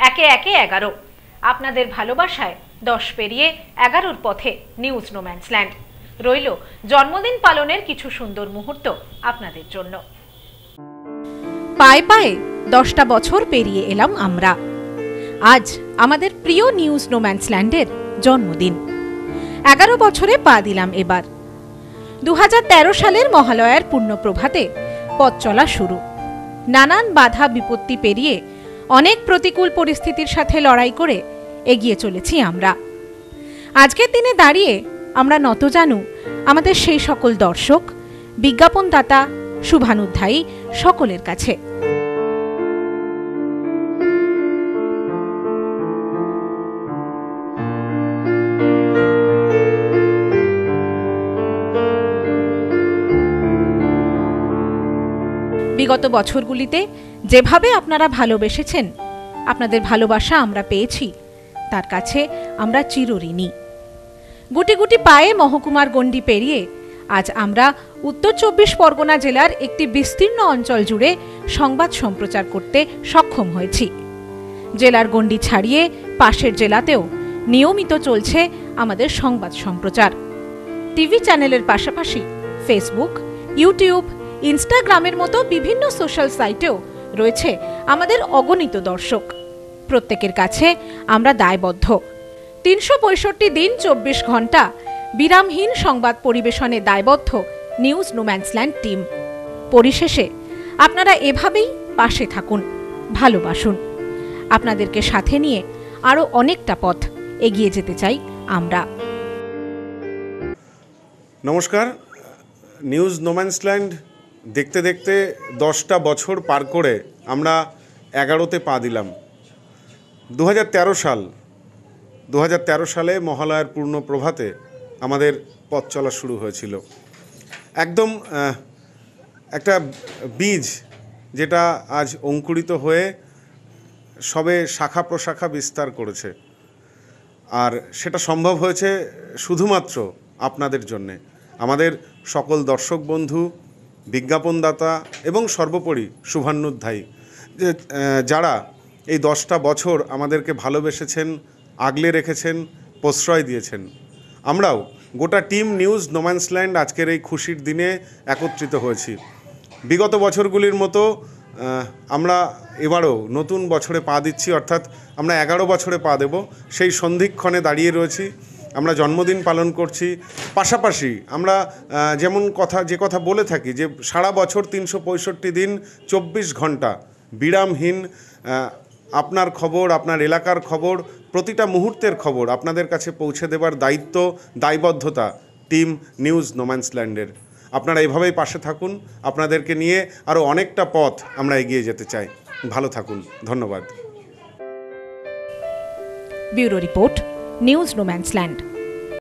একে একে 11। আপনাদের ভালোবাসায় 10 পেরিয়ে 11-র পথে নিউজ নোম্যান্সল্যান্ড। রইল জন্মদিন পালনের কিছু সুন্দর মুহূর্ত আপনাদের জন্য। পায়ে পায়ে 10টা বছর পেরিয়ে এলাম আমরা। আজ আমাদের প্রিয় নিউজ নোম্যান্সল্যান্ডের জন্মদিন। 11 বছরে পা দিলাম এবার। 2013 সালের মহালয়ার পুণ্যপ্রভাতে পথ চলা শুরু। নানান বাধা বিপত্তি পেরিয়ে অনেক প্রতিকূল পরিস্থিতির সাথে লড়াই করে এগিয়ে চলেছি আমরা। আজকের দিনে দাঁড়িয়ে আমরা নতজানু আমাদের সেই সকল দর্শক, বিজ্ঞাপনদাতা, শুভানুধ্যায়ী সকলের কাছে। বিগত বছরগুলিতে যেভাবে আপনারা ভালোবেসেছেন, আপনাদের ভালোবাসা আমরা পেয়েছি, তার কাছে আমরা চিরঋণী। গুটি গুটি পায়ে মহকুমার গণ্ডি পেরিয়ে আজ আমরা উত্তর 24 পরগনা জেলার একটি বিস্তীর্ণ অঞ্চল জুড়ে সংবাদ সম্প্রচার করতে সক্ষম হয়েছি। জেলার গণ্ডি ছাড়িয়ে পাশের জেলাতেও নিয়মিত চলছে আমাদের সংবাদ সম্প্রচার। টিভি চ্যানেলের পাশাপাশি ফেসবুক, ইউটিউব, ইনস্টাগ্রামের মতো বিভিন্ন সোশ্যাল সাইটেও রয়েছে আমাদের অগণিত দর্শক। প্রত্যেকের কাছে আমরা দায়বদ্ধ। 365 দিন 24 ঘন্টা বিরামহীন সংবাদ পরিবেশনে দায়বদ্ধ নিউজ নোম্যান্সল্যান্ড টিম। পরিশেষে আপনারা এভাবেই পাশে থাকুন, ভালোবাসুন। আপনাদেরকে সাথে নিয়ে আরও অনেকটা পথ এগিয়ে যেতে চাই আমরা। নমস্কার। নিউজ নোম্যান্সল্যান্ড দেখতে দেখতে 10টা বছর পার করে আমরা 11তে পা দিলাম। 2013 সালে মহালয়ার পূর্ণ প্রভাতে আমাদের পথ চলা শুরু হয়েছিল। একদম একটা বীজ যেটা আজ অঙ্কুরিত হয়ে সবে শাখা প্রশাখা বিস্তার করেছে, আর সেটা সম্ভব হয়েছে শুধুমাত্র আপনাদের জন্যে, আমাদের সকল দর্শক বন্ধু, বিজ্ঞাপনদাতা এবং সর্বোপরি শুভানুধ্যায়ী যারা এই 10টা বছর আমাদেরকে ভালোবেসেছেন, আগলে রেখেছেন, প্রশ্রয় দিয়েছেন। আমরাও গোটা টিম নিউজ নোম্যান্সল্যান্ড আজকের এই খুশির দিনে একত্রিত হয়েছি। বিগত বছরগুলির মতো আমরা এবারও নতুন বছরে পা দিচ্ছি, অর্থাৎ আমরা 11 বছরে পা দেব। সেই সন্ধিক্ষণে দাঁড়িয়ে রয়েছি। আমরা জন্মদিন পালন করছি, পাশাপাশি আমরা যে কথা বলে থাকি যে সারা বছর 365 দিন 24 ঘন্টা বিরামহীন আপনার খবর, আপনার এলাকার খবর, প্রতিটা মুহূর্তের খবর আপনাদের কাছে পৌঁছে দেবার দায়িত্ব, দায়বদ্ধতা টিম নিউজ নোম্যান্সল্যান্ডের। আপনারা এভাবেই পাশে থাকুন। আপনাদেরকে নিয়ে আরও অনেকটা পথ আমরা এগিয়ে যেতে চাই। ভালো থাকুন। ধন্যবাদ। Bureau report, news no man's land.